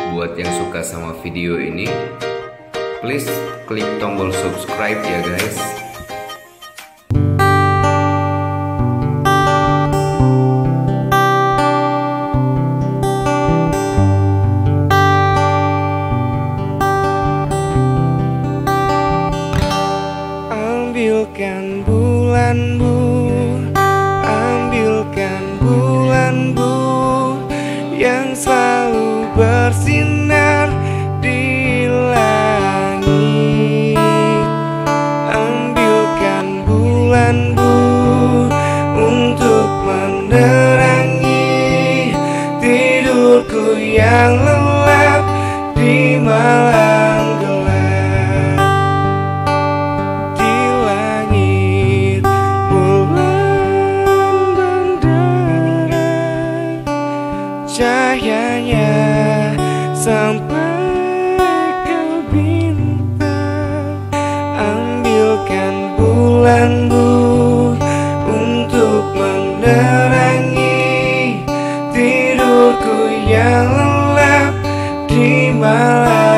Buat yang suka sama video ini, please klik tombol subscribe ya guys. Ambilkan bulan bu, ambilkan bulan bu, yang selalu bersinar di langit. Ambilkan bulan bu, untuk menerangi tidurku yang lelap di malam gelap. Di langit bulan benderang, cahayanya sampai ke bintang. Ambilkan bulan bu, untuk menerangi tidurku yang lelap di malam